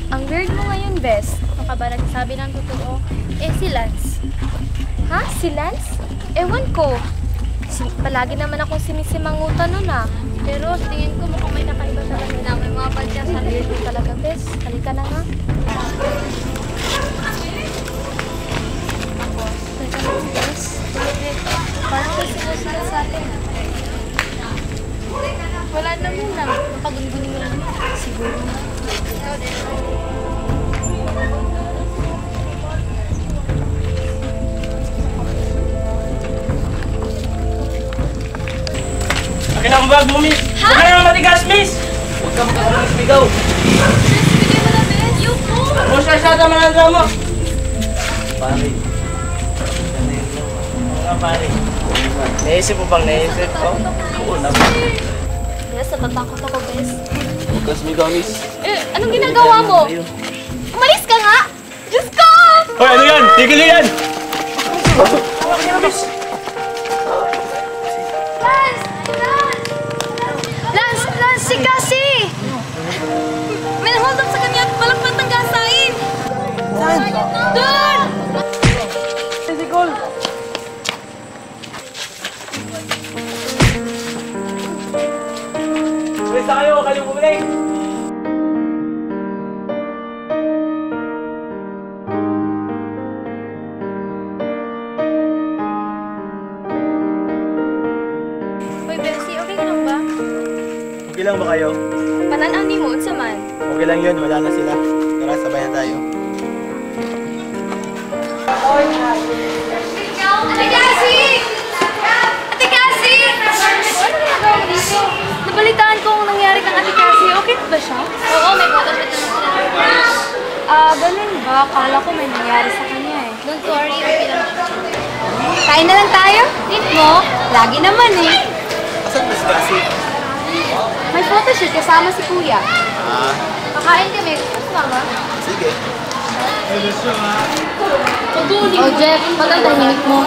Ang weird mo ngayon, Bes. Ano ka ba nagsasabi ng totoo? Eh, si Lance. Ha? Si Lance? Ewan ko. Palagi naman akong sinisimangutan nun ah. Pero tingin ko mukhang may nakaiba talaga na. May mga badya sa weird mo talaga, Bes. Halika na nga. Teka na, Bes. Parang kasi sila sa atin. Wala na muna. Nakagungunin mo lang. Siguro na. Ikaw din. Akin ang bag mo, miss! Huwag ka naman matigas, miss! Huwag ka makakaligaw! Bigay mo na, Bes! Yuko! Huwag siya mananda mo! Pare. Mga pare. Naisip mo bang naisip ko? Oo naman. Yes, natatakot ako, Bes. Huwag ka sumigaw, miss. Eh, anong ginagawa mo? Umalis ka nga! Diyos ko! Hoy, ano yan? Tigil nyo yan! Hawak niya, miss! Lance! Si Cassie! May hold up sa kanya at walang patanggasain! Saan? Doon! Si Cole! Basta kayo, kayo bumalik! Hoy, Bessie, okay ka lang ba? Okay lang ba kayo? Pananaw ni mo, unsa man? Okay lang yun, wala na sila. Tara, sabay na tayo. Ate Cassie! Ate Cassie! Ano ginagawa mo dito? Nabalitaan ko kung nangyari kang Ate Cassie. Okay ba siya? Oo, may photoshoot naman sila. Ganun ba? Akala ko may nangyari sa kanya eh. Don't worry, okay lang siya. Kain na lang tayo? Eat mo? Lagi naman eh. Asan ba si Cassie? May photoshoot kasama si Kuya. Kakain kami. Mama? Sige. Oh, Jeff, ba't ang tahimik mo?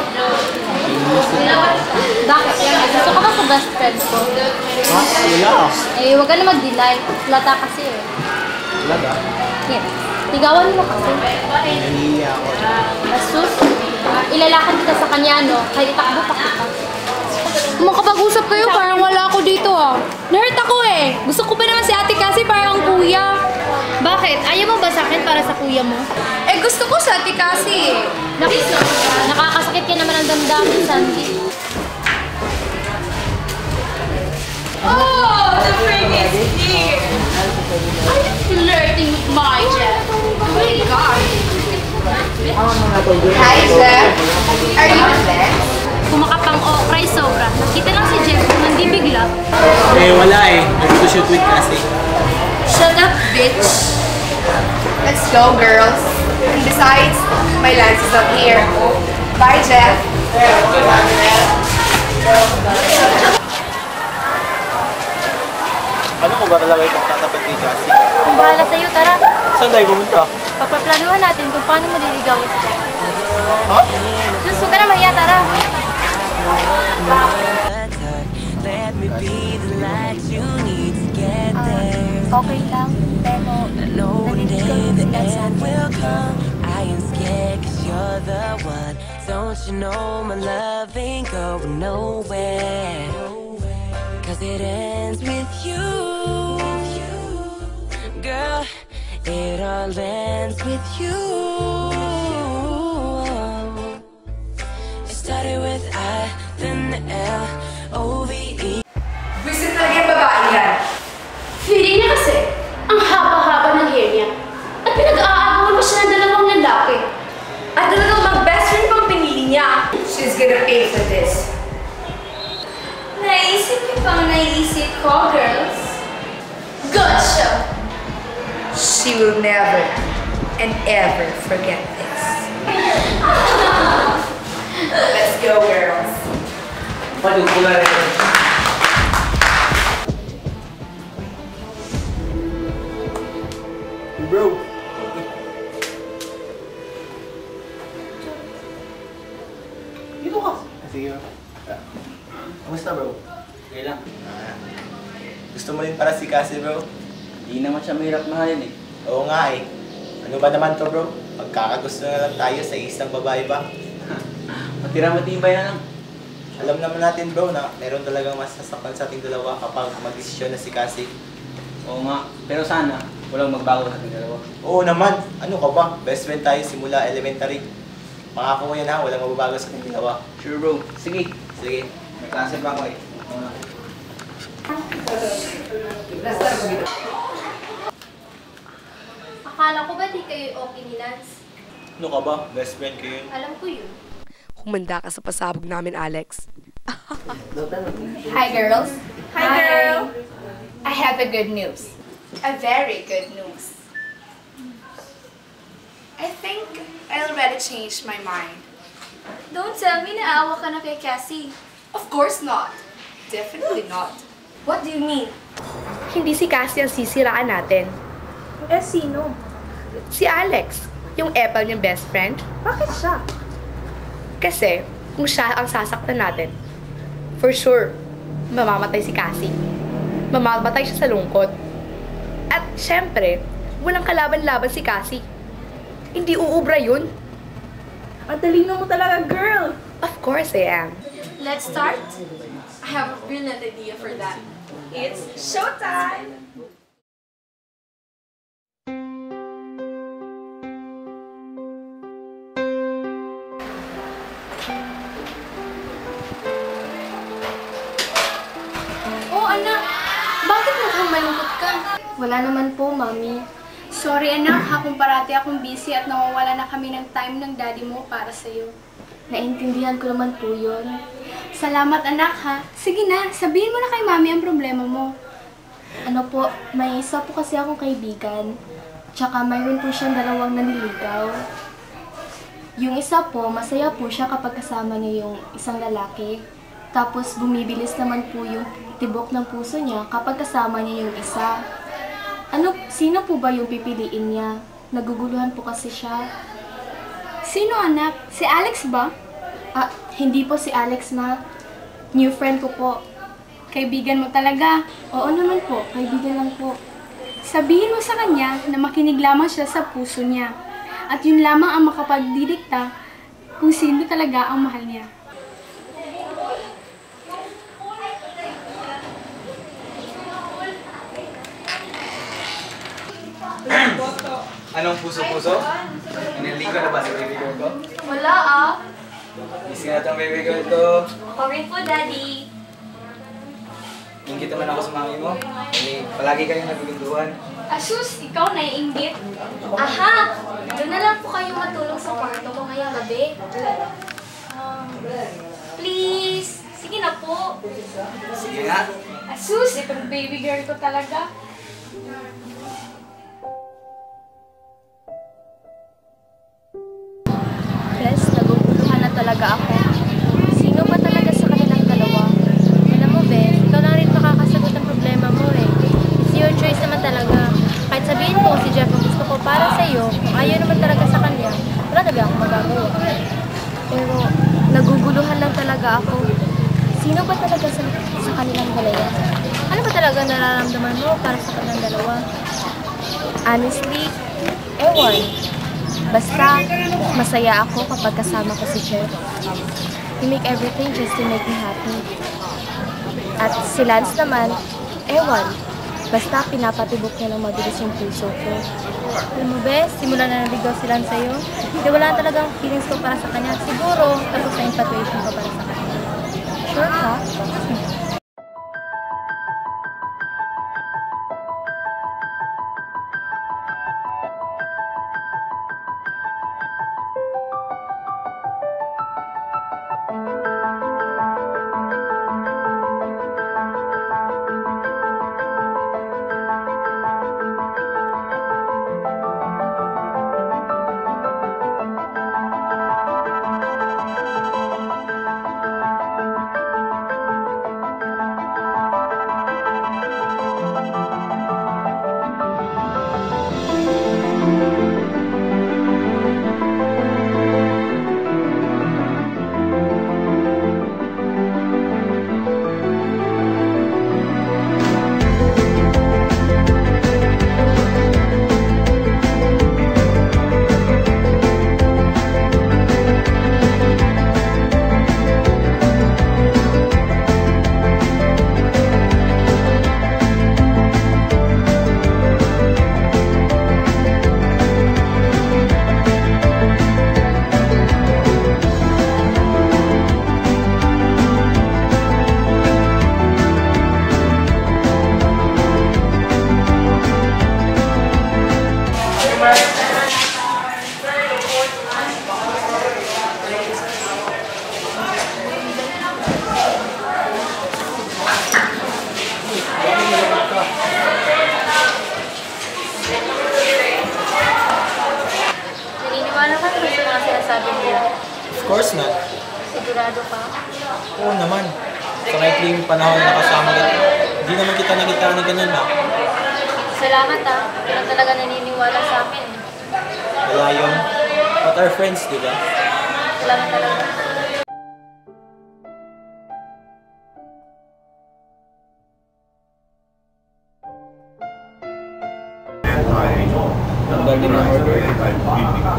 Bakit? Gusto ka ba sa best friend ko? Ha? Wala. Eh, huwag ka na mag-delay. Lata kasi eh. Talaga? Here. Tigawan mo kasi. Nahihiya ako. Asus, ilalakad kita sa kanya, no? Kahit itakbo pa kita. Makapag-usap kayo, parang wala ako dito ah. Nahurt ako eh. Gusto ko pa naman si Ate kasi parang ang kuya. Bakit? Ayaw mo ba sa akin para sa kuya mo? Eh, gusto ko sa Ate kasi eh. Nakakasakit ka naman ang damdamin, Sandy. Oh, the freak is here! Are you flirting with my Jeff? Oh my God! Hi, Jeff. Are you there? Kumakapang okray sobra. Nakita lang si Jeff, hindi bigla. Eh, wala eh. Nag-shoot with Cassie. Shut up, bitch! Let's go, girls. And besides, my Lance is up here. Bye, Jeff. Ano ko ba talaga itong tatapat kay Cassie? Kung bahala sa'yo, tara. Saan tayo pumunta? Papaplanuhan natin kung paano mo liligawan si Jeff. Ha? Sus, huwag ka na mahiya, tara. Let me be the light you need to get there. Okay lang, pero I know one narinig ko day yung the sinabi sa end akin. will come. I ain't scared 'cause you're the one. Don't you know my love ain't going nowhere? 'Cause it ends with you. Girl, it all ends with you. It started with I, then the L, O-V-E. Gusto talaga yung babae yan. Feeling niya kasi, ang haba-haba ng hair niya. At pinag-aagawan pa siya ng dalawang lalaki. At talagang mag-best friend pang pinili niya. She's gonna pay for this. Naisip niyo pang naisip ko, girls? Good show! She will never and ever forget this. Let's go, girls. Pagod ko na rin. Bro. Dito ka. Sige. Kamusta bro? Okay lang. Gusto mo rin para si Cassie bro? Hindi naman siya mahirap mahalin eh. Oo nga eh. Ano ba naman to bro? Pagkakagusto na lang tayo sa isang babae ba? Matira matibay na lang. Alam naman natin bro na meron talagang masasaktan sa ating dalawa kapag mag-desisyon na si Cassie. Oo nga, pero sana walang magbago sa ating dalawa. Oo naman, ano ka ba? Best friend tayo simula elementary. Pangako mo yan ha, walang mababago sa ating dalawa. Sure bro, sige. Sige. May klase pa ako eh. Oo nga. Akala ko ba di kayo okay ni Lance? Ano ka ba? Best friend ko yun. Alam ko yun. Humanda ka sa pasabog namin, Alex. Hi, girls. Hi, girl! I have a good news. A very good news. I think I already changed my mind. Don't tell me naawa ka na kay Cassie. Of course not. Definitely not. What do you mean? Hindi si Cassie ang sisiraan natin. Eh, sino? Si Alex, yung Epal niyang best friend. Bakit siya? Kasi, kung siya ang sasaktan natin, for sure, mamamatay si Cassie. Mamamatay siya sa lungkot. At, syempre, walang kalaban-laban si Cassie. Hindi uubra yun. Ang talino mo talaga, girl! Of course I am. Let's start? I have a brilliant idea for that. It's showtime! Oh, anak! Bakit mukhang malungkot ka? Wala naman po, Mami. Sorry anak ha kung parati akong busy at nawawala na kami ng time ng daddy mo para sa'yo. Naintindihan ko naman po yun. Salamat anak ha. Sige na, sabihin mo na kay mami ang problema mo. Ano po, may isa po kasi akong kaibigan. Tsaka mayroon po siyang dalawang naniligaw. Yung isa po, masaya po siya kapag kasama niya yung isang lalaki. Tapos bumibilis naman po yung tibok ng puso niya kapag kasama niya yung isa. Sino po ba yung pipiliin niya? Naguguluhan po kasi siya. Sino anak? Si Alex ba? Ah, hindi po si Alex, ma. New friend ko po. Kaibigan mo talaga. Oo naman po, kaibigan lang po. Sabihin mo sa kanya na makinig lamang siya sa puso niya. At yun lamang ang makapagdidikta kung sino talaga ang mahal niya. Anong puso-puso? Iniligo na ba si baby girl ko? Wala ah. Busy na itong baby girl ko. Ako rin po, Daddy. Ingit naman ako sa mami mo. Palagi kayong nagbibiduhan. Asus, ikaw naiinggit. Aha! Doon na lang po kayo matulog sa kwarto ko ngayong gabi. Please! Sige na po. Sige nga. Asus, itong baby girl ko talaga. Bes, naguguluhan na talaga ako. Sino ba talaga sa kanilang dalawa? Alam mo, Bes, ikaw na rin makakasagot ng problema mo eh. It's your choice naman talaga. Kahit sabihin ko si Jeff ang gusto ko para sa'yo, kung ayaw naman talaga sa kanya, wala talaga akong magagawa. Pero, naguguluhan lang talaga ako. Sino ba talaga sa kanilang dalawa? Ano ba talaga nararamdaman mo para sa kanilang dalawa? Honestly, ewan. Basta, masaya ako kapag kasama ko si Jeff. He make everything just to make me happy. At si Lance naman, ewan. Basta pinapatibok niya ng mabilis yung puso ko. Alam mo, Bes, simula na naligaw si Lance sa'yo. Hindi wala talagang feelings ko para sa kanya. Siguro, tapos na infatuation ko para sa kanya. Sure ka? Of course not. Sigurado ka? Oo naman. Sa maikling panahon na kasama kita, hindi naman kita nakita na ganun na. Salamat Pero talaga naniniwala sa akin. Wala yun. But our friends, di ba? Salamat talaga. Tanggal din ang order.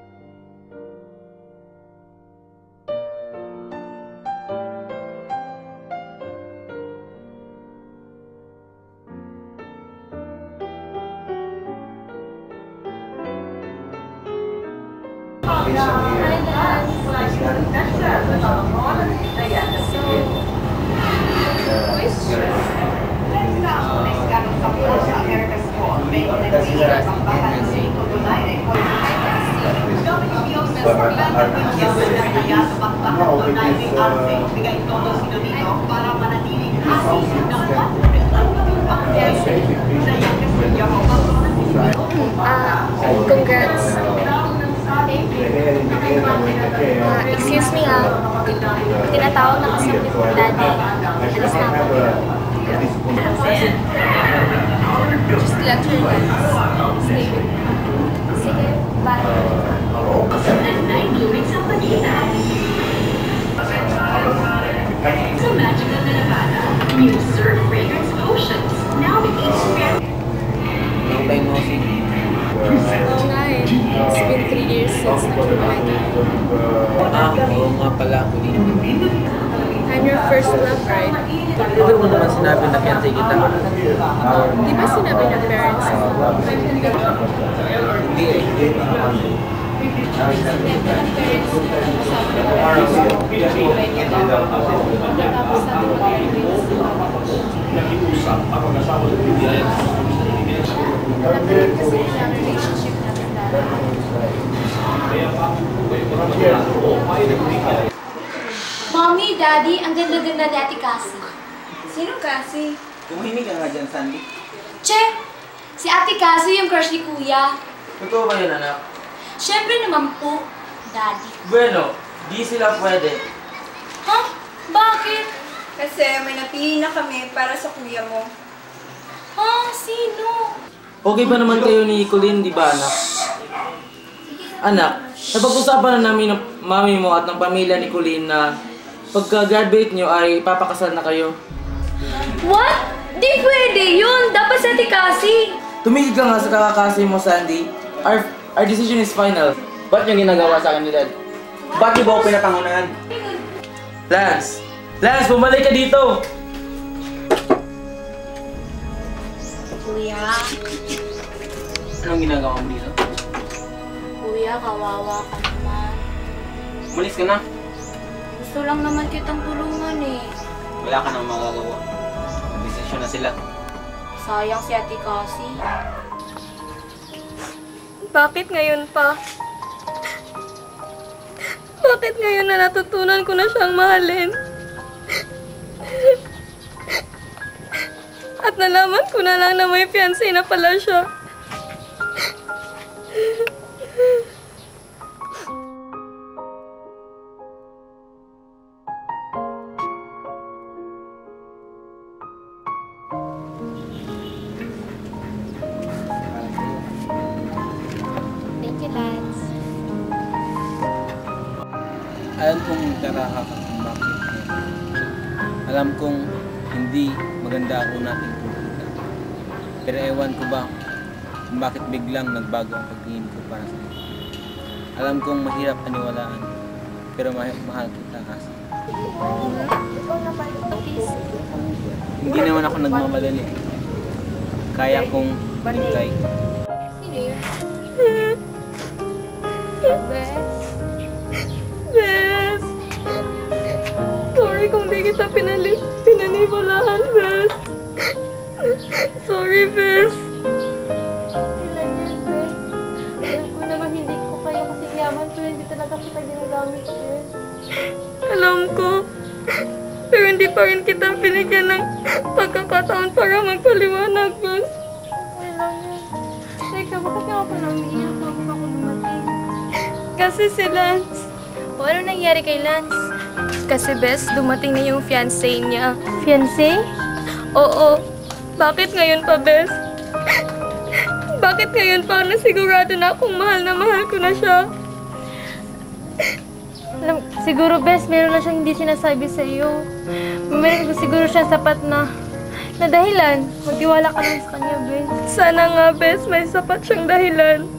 Congrats. Excuse me tinatawag na kasi ni Daddy. Alis na ako. Just let her stay. Sige, bye. Oo nga eh. It's been 3 years since naghiwalay tayo. Oo nga pala, Colleen. I'm your first love, right? Bakit mo naman sinabi na fiancé kita? Di ba sinabi ng parents mo? Hindi eh. Mommy, Daddy, ang ganda-ganda ni Ate Cassie. Sino kasi? Tumahimik ka nga dyan, Sandy. Che! Si Ate Cassie yung crush ni Kuya. Totoo ba yun, anak? Siyempre naman po, Daddy. Bueno, di sila pwede. Ha? Bakit? Kasi may napili na kami para sa kuya mo. Ha? Sino? Okay ba naman kayo ni Colleen, di ba, anak? Anak, napag-usapan na namin ng mami mo at ng pamilya ni Colleen na pagka-graduate nyo ay papakasal na kayo. What? Di pwede yun! Dapat si Ate Cassie! Tumigil ka nga sa kakakasi mo, Sandy. Our decision is final. Ba't yung ginagawa sa akin ni Dad? Ba't di ba ako pinapangunahan? Lance! Lance, bumalik ka dito! Kuya, Anong ginagawa mo dito? Kuya, kawawa ka naman. Umalis ka na. Gusto lang naman kitang tulungan eh. Wala ka nang magagawa. Desisyon na sila. Sayang si Ate Cassie. Bakit ngayon pa? Bakit ngayon na natutunan ko na siyang mahalin? At nalaman ko na lang na may fiancé na pala siya. Thank you, Lance. Alam kong taraha ka kung bakit. Alam kong hindi maganda ako natin kumita. Pero ewan ko ba kung bakit biglang nagbago ang pagtingin ko para sa iyo. Alam kong mahirap paniwalaan, pero mahal kita kasi. Hindi naman ako nagmamadali. Kaya kong hintay. Bes! Sorry kung di kita pinaniwalaan, Bes. Sorry, Bes. Ilan yan, Bes. Alam ko naman hindi ko kayo kasi yaman, pero hindi talaga kita ginagamit, Bes. Alam ko. Pero hindi pa rin kita binigyan ng pagkakataon para magpaliwanag, Bes. Okay lang yan. Teka, bakit nga pa nang umiiyak bago ako dumating? Kasi si Lance, O ano nangyari kay Lance? Kasi bes, dumating na yung fiancé niya. Fiancé? Oo. Bakit ngayon pa, bes? Bakit ngayon pa nasigurado na akong mahal na mahal ko na siya? Siguro, Bes, meron na siyang hindi sinasabi sa iyo. Meron siguro siya sapat na dahilan. Magtiwala ka lang sa kanya, Bes. Sana nga, bes, may sapat siyang dahilan.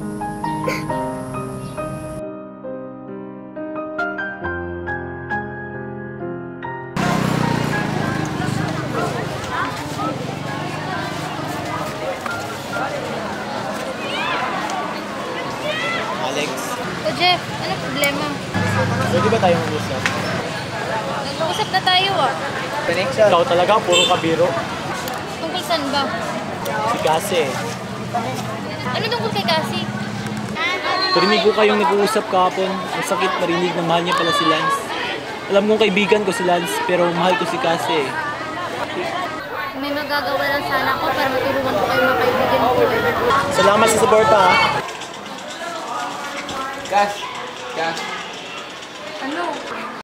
Alex, O Jeff, ano problema? pwede ba tayong mag-usap? Nag-uusap na tayo ah. Ikaw talaga, puro kabiro. Tungkol saan ba? Si Kasi. Ano tungkol kay Cassie? Parinig ko kayong nag-uusap kahapon. Ang sakit marinig na mahal niya pala si Lance. Alam kong kaibigan ko si Lance, pero mahal ko si Cassie. May magagawa lang sana ako para matulungan ko kayo mga kaibigan ko. Salamat sa suporta ha. Cash! Cash! Ano?